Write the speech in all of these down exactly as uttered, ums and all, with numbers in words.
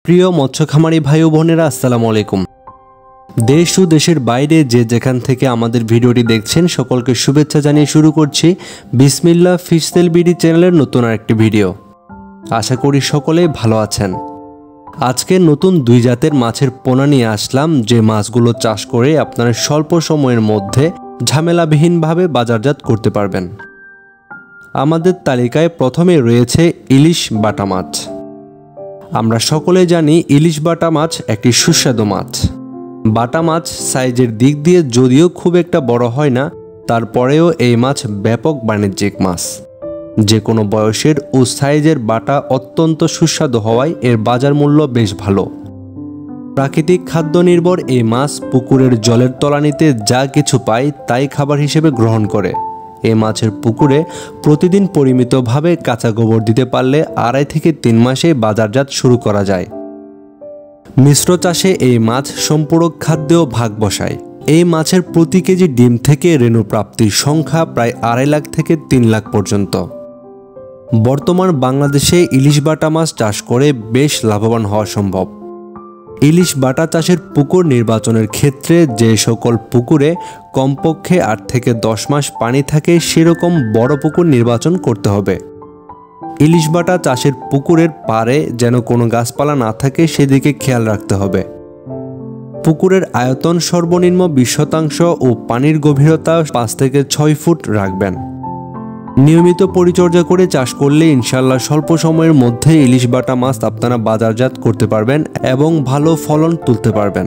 প্রিয় মৎস্য খামারি ভাই ও বোনেরা, আসসালামু আলাইকুম। দেশ ও দেশের বাইরে যে যেখান থেকে আমাদের ভিডিওটি দেখছেন সকলকে শুভেচ্ছা জানিয়ে শুরু করছি বিসমিল্লাহ ফিশ সেল বিডি চ্যানেলের নতুন আরেকটি ভিডিও। আশা করি সকলে ভালো আছেন। আজকে নতুন দুই জাতের মাছের পোনা নিয়ে আসলাম, যে মাছগুলো চাষ করে আপনারা স্বল্প সময়ের মধ্যে ঝামেলাবিহীনভাবে বাজারজাত করতে পারবেন। আমাদের তালিকায় প্রথমে রয়েছে ইলিশ বাটা মাছ। আমরা সকলে জানি ইলিশ বাটা মাছ একটি সুস্বাদু মাছ। বাটা মাছ সাইজের দিক দিয়ে যদিও খুব একটা বড় হয় না, তারপরেও এই মাছ ব্যাপক বাণিজ্যিক মাছ। যে কোনো বয়সের ও সাইজের বাটা অত্যন্ত সুস্বাদু হওয়ায় এর বাজার মূল্য বেশ ভালো। প্রাকৃতিক খাদ্য নির্ভর এই মাছ পুকুরের জলের তলানিতে যা কিছু পায় তাই খাবার হিসেবে গ্রহণ করে। এই মাছের পুকুরে প্রতিদিন পরিমিতভাবে কাঁচা গোবর দিতে পারলে আড়াই থেকে তিন মাসে বাজারজাত শুরু করা যায়। মিশ্র চাষে এই মাছ সম্পূরক খাদ্যেও ভাগ বসায়। এই মাছের প্রতি কেজি ডিম থেকে রেণু প্রাপ্তির সংখ্যা প্রায় আড়াই লাখ থেকে তিন লাখ পর্যন্ত। বর্তমান বাংলাদেশে ইলিশ বাটা মাছ চাষ করে বেশ লাভবান হওয়া সম্ভব। ইলিশ বাটা চাষের পুকুর নির্বাচনের ক্ষেত্রে যে সকল পুকুরে কমপক্ষে আট থেকে দশ মাস পানি থাকে সেরকম বড় পুকুর নির্বাচন করতে হবে। ইলিশ বাটা চাষের পুকুরের পাড়ে যেন কোনো গাছপালা না থাকে সেদিকে খেয়াল রাখতে হবে। পুকুরের আয়তন সর্বনিম্ন বিশ শতাংশ ও পানির গভীরতা পাঁচ থেকে ছয় ফুট রাখবেন। নিয়মিত পরিচর্যা করে চাষ করলে ইনশাল্লাহ স্বল্প সময়ের মধ্যে ইলিশ বাটা মাছ আপনারা বাজারজাত করতে পারবেন এবং ভালো ফলন তুলতে পারবেন।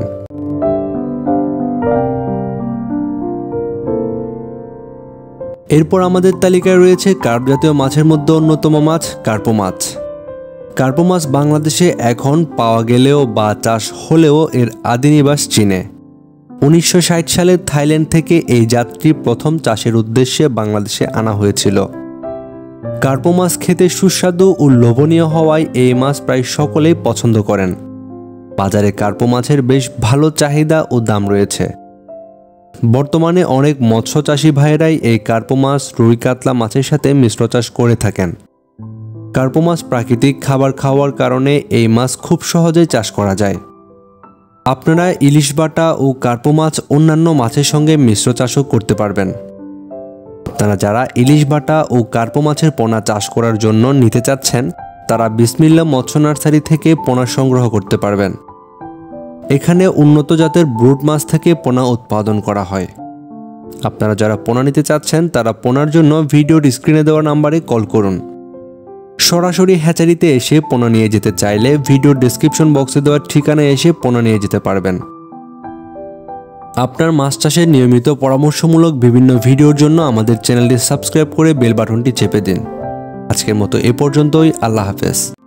এরপর আমাদের তালিকায় রয়েছে কার্প জাতীয় মাছের মধ্যে অন্যতম মাছ কার্পো মাছ। কার্পো মাছ বাংলাদেশে এখন পাওয়া গেলেও বা চাষ হলেও এর আদি নিবাস চীনে। উনিশশো ষাট সালে থাইল্যান্ড থেকে এই জাতটি প্রথম চাষের উদ্দেশ্যে বাংলাদেশে আনা হয়েছিল। কার্পো মাছ খেতে সুস্বাদু ও লোভনীয় হওয়ায় এই মাছ প্রায় সকলেই পছন্দ করেন। বাজারে কার্পো মাছের বেশ ভালো চাহিদা ও দাম রয়েছে। বর্তমানে অনেক মৎস্য চাষী ভাইয়েরাই এই কার্পো মাছ রুই কাতলা মাছের সাথে মিশ্র চাষ করে থাকেন। কার্পো মাছ প্রাকৃতিক খাবার খাওয়ার কারণে এই মাছ খুব সহজেই চাষ করা যায়। আপনারা ইলিশ বাটা ও কার্পো মাছ অন্যান্য মাছের সঙ্গে মিশ্র চাষও করতে পারবেন। আপনারা যারা ইলিশ বাটা ও কার্পো মাছের পোনা চাষ করার জন্য নিতে চাচ্ছেন তারা বিসমিল্লাহ মৎস্য নার্সারি থেকে পোনা সংগ্রহ করতে পারবেন। এখানে উন্নত জাতের ব্রুড মাছ থেকে পোনা উৎপাদন করা হয়। আপনারা যারা পোনা নিতে চাচ্ছেন তারা পোনার জন্য ভিডিওর স্ক্রিনে দেওয়া নাম্বারে কল করুন। সরাসরি হ্যাচারিতে এসে পোনা নিয়ে যেতে চাইলে ভিডিওর ডেসক্রিপশন বক্সে দেওয়া ঠিকানায় এসে পোনা নিয়ে যেতে পারবেন। আপনার মাছ চাষের নিয়মিত পরামর্শমূলক বিভিন্ন ভিডিওর জন্য আমাদের চ্যানেলটি সাবস্ক্রাইব করে বেল বাটনটি চেপে দিন। আজকের মতো এ পর্যন্তই। আল্লাহ হাফেজ।